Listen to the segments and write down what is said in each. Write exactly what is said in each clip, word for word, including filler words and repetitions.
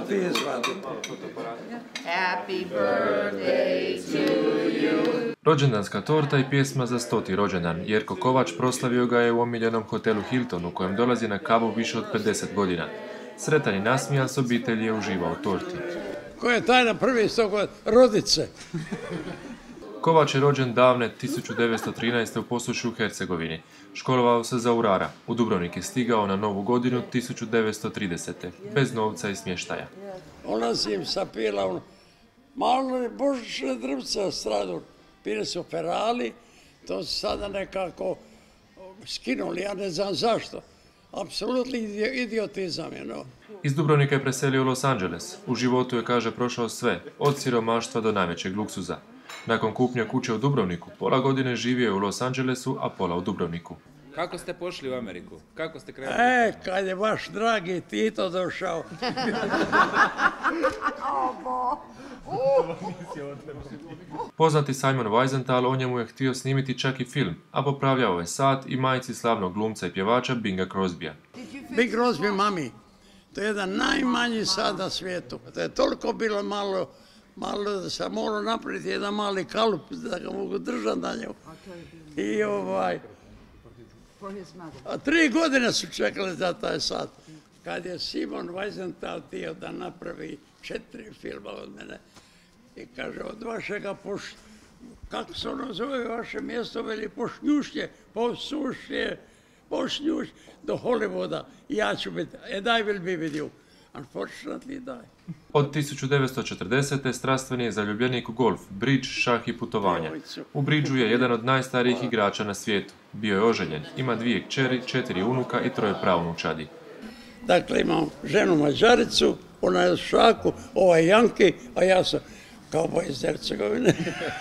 ti izvadi. Happy birthday to you. Rođendanska torta i pjesma za stoti rođendan. Jerko Kovač proslavio ga je u omiljenom hotelu Hilton, u kojem dolazi na kavu više od pedeset godina. Sretan i nasmijan s obitelji je uživao u torti. Ko je tajna prvi sto godina? Rodice. Kovač je rođen davne tisuću devetsto trinaeste. u Posušju u Hercegovini. Školovao se za urara. U Dubrovnik je stigao na novu godinu tisuću devetsto tridesete. bez novca i smještaja. Ona si im sapila ono, malo božićne drvce stradu. Bili su Ferali, to su sada nekako skinuli, ja ne znam zašto. Apsolutni idiotizam je, no. Iz Dubrovnika je preselio u Los Angeles. U životu je, kaže, prošao sve, od siromaštva do najvećeg luksuza. Nakon kupnje kuće u Dubrovniku, pola godine živio je u Los Angelesu, a pola u Dubrovniku. Kako ste pošli u Ameriku? Kako ste krenuli? E, kad je vaš dragi Tito došao. Poznati Simon Wiesenthal o njemu je htio snimiti čak i film, a popravljao je sat i majici slavnog glumca i pjevača Binga Crosbya. Bing Crosby, mami, to je jedan najmanji sad na svijetu. To je toliko bilo malo, malo da sam morao napraviti jedan mali kalup da ga mogu držati na nju. I ovaj... A tri godine su čekali za taj sat. Kad je Simon Wiesenthal htio da napravi četiri filma od mene i kaže, od vašega poš... kako se ono zove vaše mjesto, veli pošnjušnje, posušnje, pošnjuš do Hollywooda. I ja ću biti, and I will be with you. Unfortunately, die. Od tisuću devetsto četrdesete. strastveni je zaljubljenik u golf, bridž, šah i putovanja. U bridžu je jedan od najstarijih igrača na svijetu. Bio je oženjen, ima dvije kćeri, četiri unuka i troje pravnučadi. Dakle, imam ženu Mađaricu, ona je u šaku, ovaj Janki, a ja sam kauboj iz Hercegovine.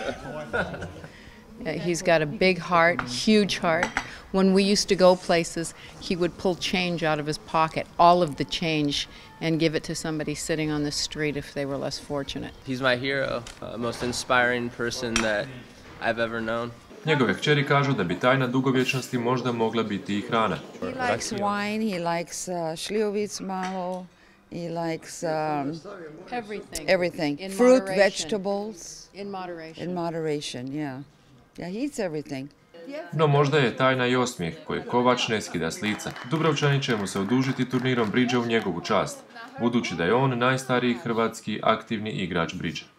He's got a big heart, huge heart. When we used to go places, he would pull change out of his pocket, all of the change, and give it to somebody sitting on the street if they were less fortunate. He's my hero, uh, most inspiring person that I've ever known. Njegove kćeri kažu da bi tajna dugovječnosti možda mogla biti i hrana. He likes wine, he likes uh, šljivovic malo, he likes um, Everything. everything. In Fruit, moderation. vegetables. In moderation. In moderation, yeah. Yeah, he eats everything. No možda je tajna i osmijeh koji Kovač ne skida s lica. Dubrovčani će mu se odužiti turnirom bridža u njegovu čast, budući da je on najstariji hrvatski aktivni igrač bridža.